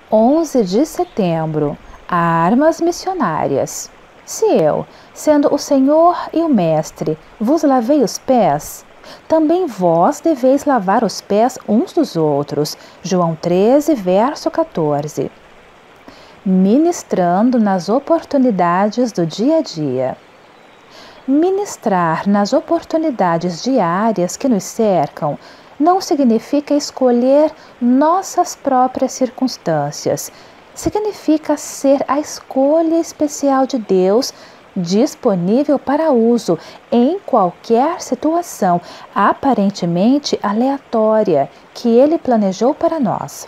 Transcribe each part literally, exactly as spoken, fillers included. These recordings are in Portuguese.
onze de setembro. Armas missionárias. Se eu, sendo o Senhor e o Mestre, vos lavei os pés, também vós deveis lavar os pés uns dos outros. João treze, verso quatorze. Ministrando nas oportunidades do dia a dia. Ministrar nas oportunidades diárias que nos cercam não significa escolher nossas próprias circunstâncias. Significa ser a escolha especial de Deus, disponível para uso em qualquer situação aparentemente aleatória que Ele planejou para nós.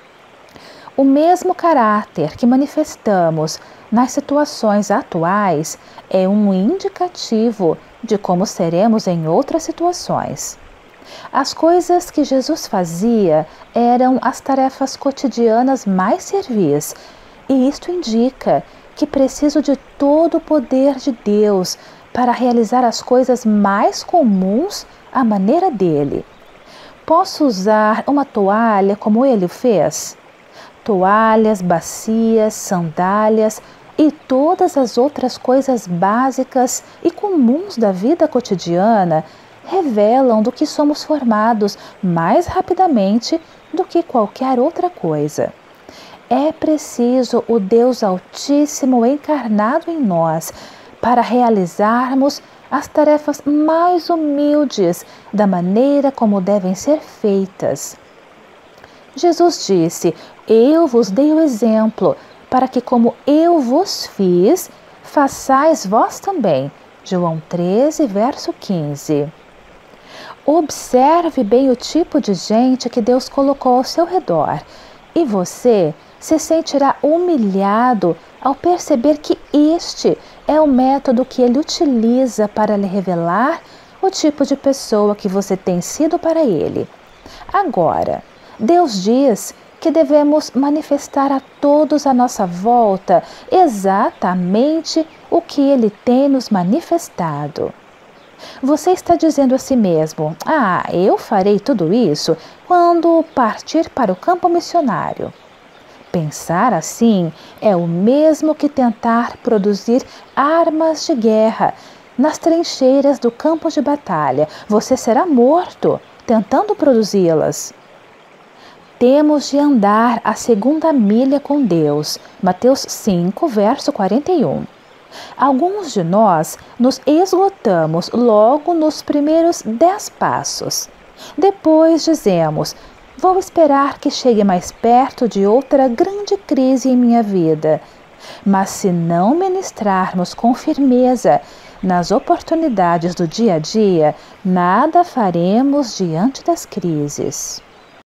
O mesmo caráter que manifestamos nas situações atuais é um indicativo de como seremos em outras situações. As coisas que Jesus fazia eram as tarefas cotidianas mais servis, e isto indica que preciso de todo o poder de Deus para realizar as coisas mais comuns à maneira dele. Posso usar uma toalha como ele fez? Toalhas, bacias, sandálias e todas as outras coisas básicas e comuns da vida cotidiana revelam do que somos formados mais rapidamente do que qualquer outra coisa. É preciso o Deus Altíssimo encarnado em nós para realizarmos as tarefas mais humildes da maneira como devem ser feitas. Jesus disse: eu vos dei o exemplo, para que como eu vos fiz, façais vós também. João treze, verso quinze. Observe bem o tipo de gente que Deus colocou ao seu redor, e você se sentirá humilhado ao perceber que este é o método que Ele utiliza para lhe revelar o tipo de pessoa que você tem sido para Ele. Agora, Deus diz que devemos manifestar a todos à nossa volta exatamente o que Ele tem nos manifestado. Você está dizendo a si mesmo: ah, eu farei tudo isso quando partir para o campo missionário. Pensar assim é o mesmo que tentar produzir armas de guerra nas trincheiras do campo de batalha. Você será morto tentando produzi-las. Temos de andar a segunda milha com Deus. Mateus cinco, verso quarenta e um. Alguns de nós nos esgotamos logo nos primeiros dez passos. Depois dizemos: vou esperar que chegue mais perto de outra grande crise em minha vida. Mas se não ministrarmos com firmeza nas oportunidades do dia a dia, nada faremos diante das crises.